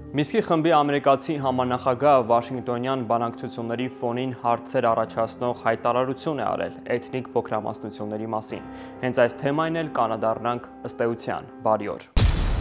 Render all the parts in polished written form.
Միսկի խմբի ամերիկացի համանախագահ վաշինգտոնյան բանակցությունների ֆոնին հարցեր առաջացնող հայտարարություն է արել էթնիկ փոքրամասնությունների մասին։ Հենց այս թեմային էլ կանադառնանք ըստ էության։ Բարի օր։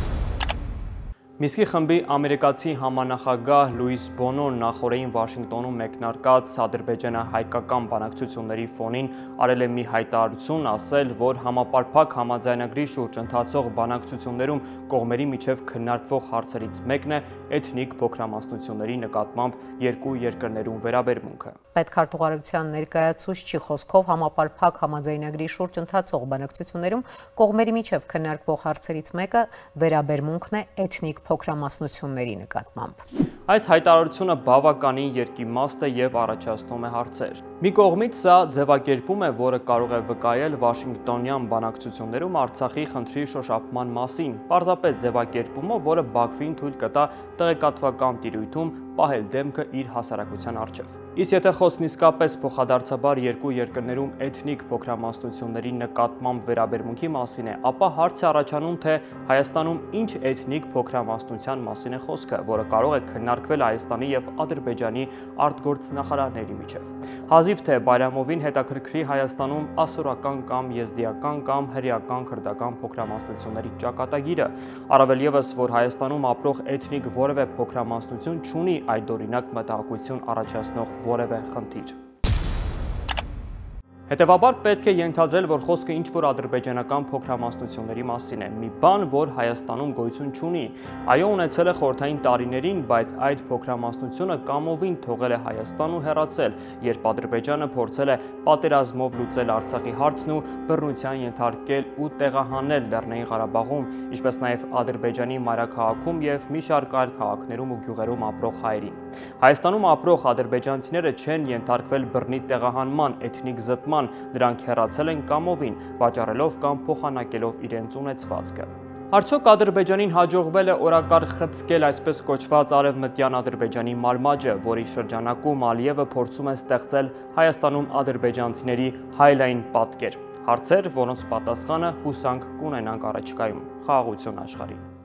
Միսկի խմբի ամերիկացի համանախագահ Լուիս Բոնոն նախորդին Վաշինգտոնում մեկնարկած Ադրբեջանա-հայկական բանակցությունների ֆոնին արել է մի հայտարարություն, ասել, որ համապարփակ համաձայնագրի շուրջ ընթացող բանակցություններում կողմերի միջև քննարկվող հարցերից մեկն է էթնիկ փոքրամասնությունների նկատմամբ երկու երկրներում վերաբերմունքը։ Պետքարտուղարության ներկայացուցչի խոսքով համապարփակ համաձայնագրի շուրջ ընթացող բանակցություններում կողմերի միջև քննարկվող հարցերից մեկը վերաբերմունքն է էթնիկ փոքրամասնությունների նկատմամբ։ Այս հայտարարությունը բավականին երկիմաստ է եւ առաջացնում է հարցեր։ Մի կողմից սա ձևակերպում է, որը կարող է վկայել վաշինգտոնյան բանակցություններում Արցախի խնդրի շոշափման մասին, պարզապես ձևակերպումը, որը Բաքվին թույլ կտա տեղեկատվական տիրույթում պահել դեմքը իր հասարակության առջև։ Իսկ եթե խոսքն իսկապես փոխադարձաբար երկու երկրներում էթնիկ փոքրամասնությունների նկատմամբ վերաբերմունքի մասին է, ապա հարց է առաջանում, թե Հայաստանում ինչ էթնիկ փոքրամասնության մասին է խոսքը, որը կարող է քննարկվել Հայաստանի եւ Ադրբեջանի արտգործնախարարների միջև։ Հազիվ թե Բայրամովին հետաքրքրի Հայաստանում ասորական կամ եզդիական կամ հրեական քրդական փոքրամասնությունների ճակատագիրը, առավել ևս, որ Հայաստանում ապրող էթնիկ որևէ փոքրամասնություն չունի այդօրինակ մտահոգություն առաջացնող որևէ խնդիր։ Հետևաբար պետք է ենթադրել, որ խոսքը ինչ-որ ադրբեջանական փոքրամասնությունների մասին է, մի բան, որ Հայաստանում գոյություն չունի։ Այո, ունեցել է խորհրդային տարիներին, բայց այդ փոքրամասնությունը կամովին թողել է Հայաստան ու հեռացել, երբ Ադրբեջանը փորձել է պատերազմով լուծել Արցախի հարցն ու բռնության ենթարկել ու տեղահանել Լեռնային Ղարաբաղում, ինչպես նաև Ադրբեջանի մայրաքաղաքում եւ մի շարք այլ քաղաքներում ու գյուղերում ապրող հայերին։ Հայաստանում ապրող ադրբեջանցիները չեն ենթարկվել բռնի տեղահանման, էթնիկ զտման, դրանք հեռացել են կամովին, վաճառելով կամ փոխանակելով իրենց ունեցվածքը։ Արդյոք Ադրբեջանին հաջողվել է օրակարգ խցկել այսպես կոչված արևմտյան Ադրբեջանի մարմաճը, որի շրջանակում Ալիևը փորձում է ստեղծել Հայաստանում ադրբեջանցիների հայլային պատկեր։ Հարցեր, որոնց պատասխանը հուսանք կունենանք առաջիկայում։ Խաղաղություն աշխարհին։